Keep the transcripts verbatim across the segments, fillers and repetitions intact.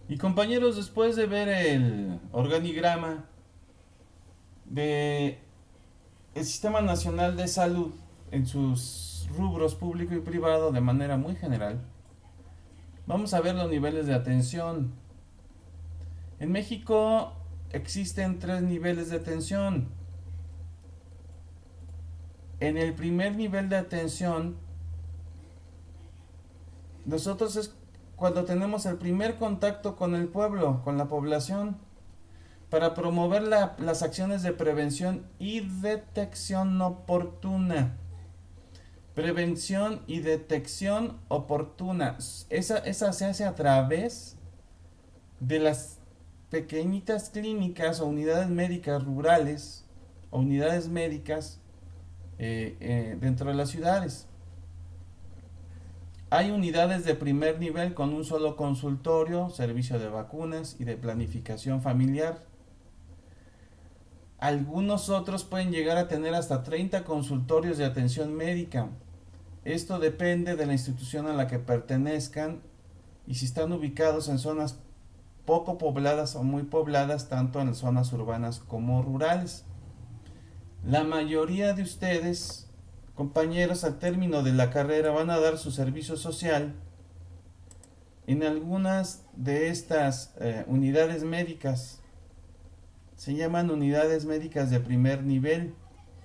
Y compañeros, después de ver el organigrama de el Sistema Nacional de Salud en sus rubros público y privado de manera muy general, vamos a ver los niveles de atención. En México existen tres niveles de atención. En el primer nivel de atención, nosotros es cuando tenemos el primer contacto con el pueblo, con la población, para promover la, las acciones de prevención y detección oportuna. Prevención y detección oportuna. Esa, esa se hace a través de las pequeñitas clínicas o unidades médicas rurales o unidades médicas eh, eh, dentro de las ciudades. Hay unidades de primer nivel con un solo consultorio, servicio de vacunas y de planificación familiar. Algunos otros pueden llegar a tener hasta treinta consultorios de atención médica. Esto depende de la institución a la que pertenezcan y si están ubicados en zonas poco pobladas o muy pobladas, tanto en zonas urbanas como rurales. La mayoría de ustedes, compañeros, al término de la carrera van a dar su servicio social en algunas de estas eh, unidades médicas. Se llaman unidades médicas de primer nivel.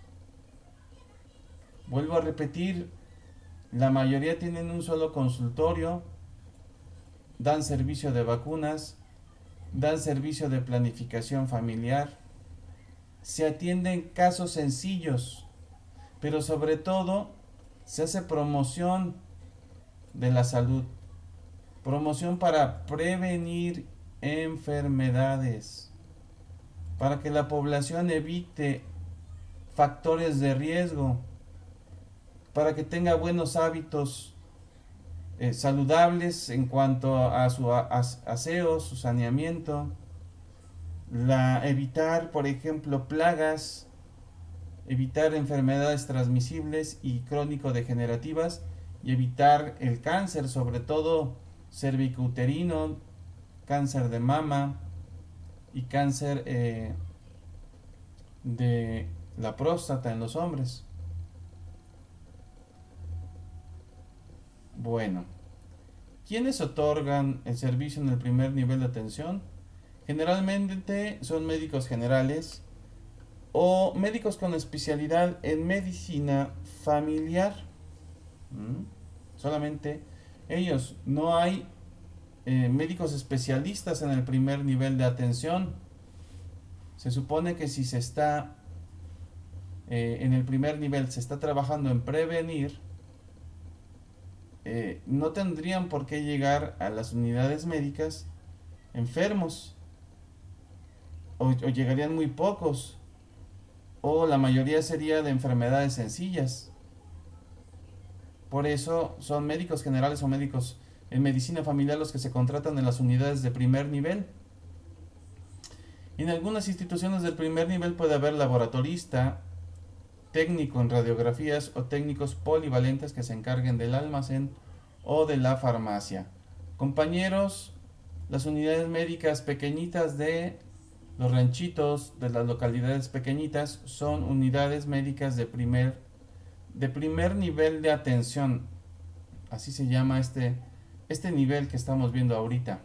Vuelvo a repetir, la mayoría tienen un solo consultorio, dan servicio de vacunas, dan servicio de planificación familiar, se atienden casos sencillos, pero sobre todo se hace promoción de la salud, promoción para prevenir enfermedades, para que la población evite factores de riesgo, para que tenga buenos hábitos eh, saludables en cuanto a su aseo, su saneamiento, la evitar, por ejemplo, plagas, evitar enfermedades transmisibles y crónico-degenerativas y evitar el cáncer, sobre todo cervicouterino, cáncer de mama y cáncer eh, de la próstata en los hombres. Bueno, ¿quiénes otorgan el servicio en el primer nivel de atención? Generalmente son médicos generales o médicos con especialidad en medicina familiar. ¿Mm? Solamente ellos. No hay eh, médicos especialistas en el primer nivel de atención. Se supone que si se está eh, en el primer nivel, se está trabajando en prevenir, eh, no tendrían por qué llegar a las unidades médicas enfermos, o, o llegarían muy pocos, o la mayoría sería de enfermedades sencillas. Por eso son médicos generales o médicos en medicina familiar los que se contratan en las unidades de primer nivel. En algunas instituciones del primer nivel puede haber laboratorista, técnico en radiografías o técnicos polivalentes que se encarguen del almacén o de la farmacia. Compañeros, las unidades médicas pequeñitas de los ranchitos, de las localidades pequeñitas, son unidades médicas de primer, de primer nivel de atención. Así se llama este, este nivel que estamos viendo ahorita.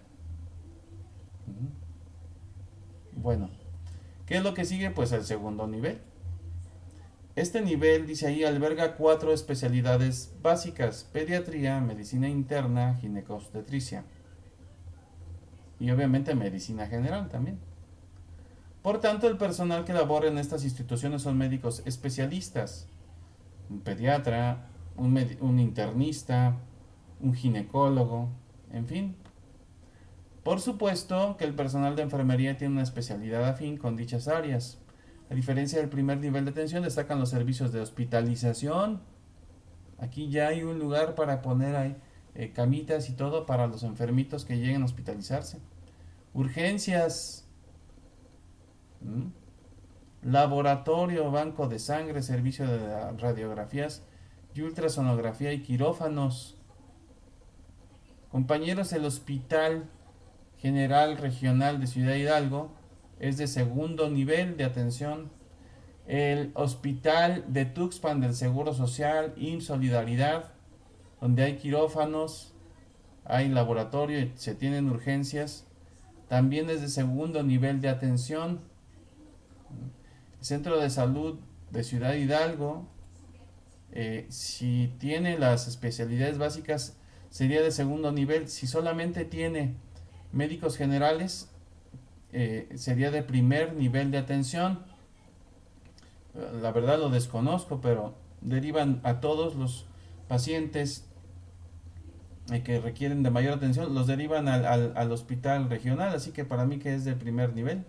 Bueno, ¿qué es lo que sigue? Pues el segundo nivel. Este nivel, dice ahí, alberga cuatro especialidades básicas: pediatría, medicina interna, ginecobstetricia y obviamente medicina general también. Por tanto, el personal que labora en estas instituciones son médicos especialistas: un pediatra, un, un internista, un ginecólogo, en fin. Por supuesto que el personal de enfermería tiene una especialidad afín con dichas áreas. A diferencia del primer nivel de atención, destacan los servicios de hospitalización. Aquí ya hay un lugar para poner ahí eh, camitas y todo para los enfermitos que lleguen a hospitalizarse. Urgencias, ¿Mm? laboratorio, banco de sangre, servicio de radiografías y ultrasonografía y quirófanos. Compañeros, el hospital General Regional de Ciudad Hidalgo es de segundo nivel de atención. El Hospital de Tuxpan del Seguro Social, I M S S Solidaridad, donde hay quirófanos, hay laboratorio y se tienen urgencias, también es de segundo nivel de atención. El Centro de Salud de Ciudad Hidalgo, eh, si tiene las especialidades básicas, sería de segundo nivel. Si solamente tiene médicos generales, eh, sería de primer nivel de atención. La verdad lo desconozco, pero derivan a todos los pacientes eh, que requieren de mayor atención, los derivan al, al, al hospital regional, así que para mí que es de primer nivel.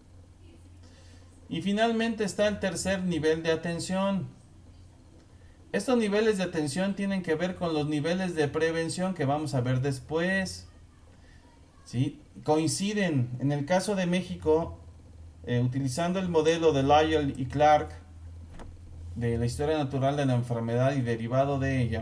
Y finalmente está el tercer nivel de atención. Estos niveles de atención tienen que ver con los niveles de prevención que vamos a ver después. ¿Sí? Coinciden. En el caso de México, eh, utilizando el modelo de Lyell y Clark de la historia natural de la enfermedad y derivado de ella,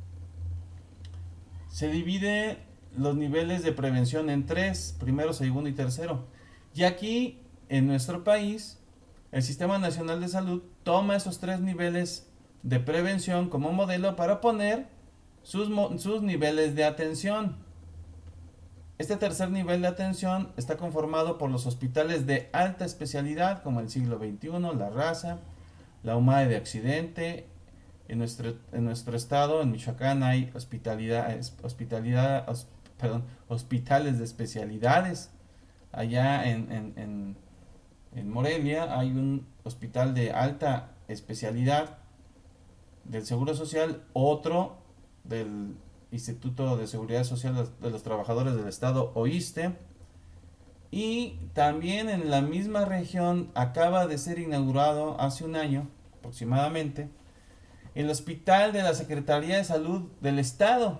se divide los niveles de prevención en tres: primero, segundo y tercero. Y aquí, en nuestro país, el Sistema Nacional de Salud toma esos tres niveles de prevención como modelo para poner sus, sus niveles de atención. Este tercer nivel de atención está conformado por los hospitales de alta especialidad, como el Siglo veintiuno, La Raza, la UMAE de Accidente. En nuestro, en nuestro estado, en Michoacán, hay hospitalidad, hospitalidad, hosp, perdón, hospitales de especialidades. Allá en, en, en, en Morelia hay un hospital de alta especialidad del Seguro Social, otro del Instituto de Seguridad Social de los Trabajadores del Estado, OISSSTE. Y también en la misma región acaba de ser inaugurado hace un año aproximadamente el Hospital de la Secretaría de Salud del Estado.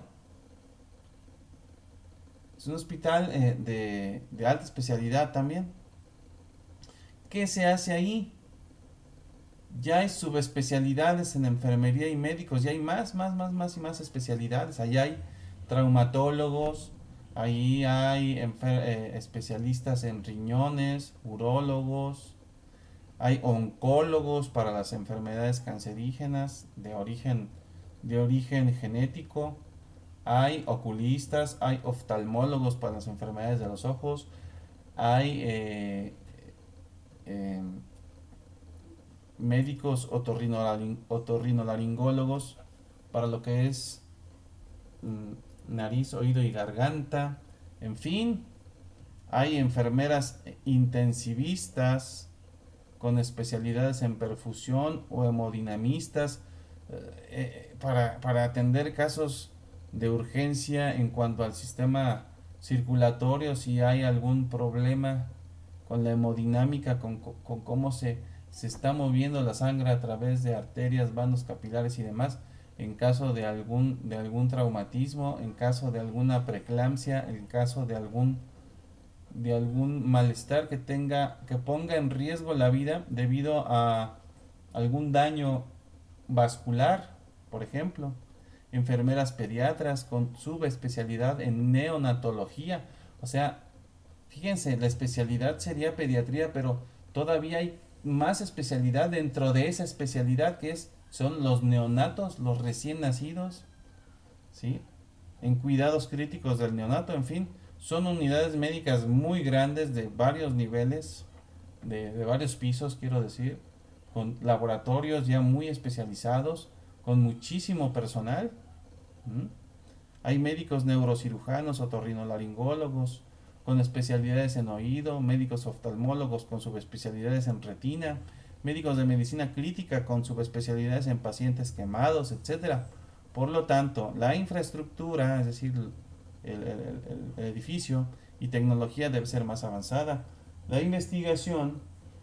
Es un hospital eh, de, de alta especialidad también. ¿Qué se hace ahí? Ya hay subespecialidades en enfermería y médicos, ya hay más, más, más, más y más especialidades. Ahí hay traumatólogos, ahí hay eh, especialistas en riñones, urólogos, hay oncólogos para las enfermedades cancerígenas de origen, de origen genético, hay oculistas, hay oftalmólogos para las enfermedades de los ojos, hay eh, eh, médicos otorrinolaring, otorrinolaringólogos para lo que es mm, nariz, oído y garganta. En fin, hay enfermeras intensivistas con especialidades en perfusión o hemodinamistas eh, para, para atender casos de urgencia en cuanto al sistema circulatorio, si hay algún problema con la hemodinámica, con, con cómo se, se está moviendo la sangre a través de arterias, vanos capilares y demás, en caso de algún, de algún traumatismo, en caso de alguna preeclampsia, en caso de algún de algún malestar que tenga, que ponga en riesgo la vida debido a algún daño vascular, por ejemplo. Enfermeras pediatras con subespecialidad en neonatología. O sea, fíjense, la especialidad sería pediatría, pero todavía hay más especialidad dentro de esa especialidad, que es, son los neonatos, los recién nacidos, ¿sí? En cuidados críticos del neonato, en fin. Son unidades médicas muy grandes de varios niveles, de, de varios pisos, quiero decir, con laboratorios ya muy especializados, con muchísimo personal. ¿Mm? Hay médicos neurocirujanos, otorrinolaringólogos, con especialidades en oído, médicos oftalmólogos con subespecialidades en retina, médicos de medicina crítica con subespecialidades en pacientes quemados, etcétera. Por lo tanto, la infraestructura, es decir, El, el, el edificio y tecnología debe ser más avanzada. La investigación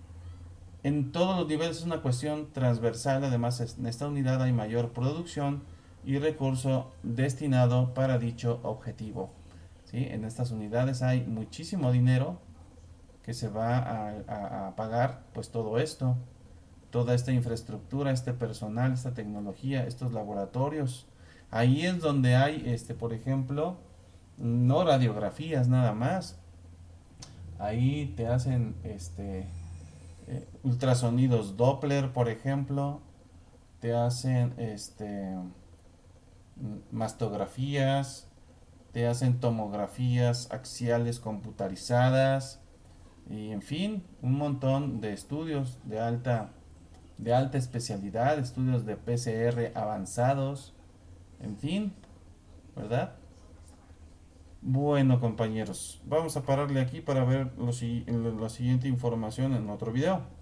en todos los niveles es una cuestión transversal. Además, en esta unidad hay mayor producción y recurso destinado para dicho objetivo. ¿Sí? En estas unidades hay muchísimo dinero que se va a, a, a pagar pues todo esto, toda esta infraestructura, este personal, esta tecnología, estos laboratorios. Ahí es donde hay, este, por ejemplo, no radiografías nada más, Ahí te hacen este eh, ultrasonidos Doppler, por ejemplo, te hacen este mastografías, te hacen tomografías axiales computarizadas y en fin, un montón de estudios de alta de alta especialidad, estudios de P C R avanzados, en fin, ¿verdad? Bueno, compañeros, vamos a pararle aquí para ver lo, la siguiente información en otro video.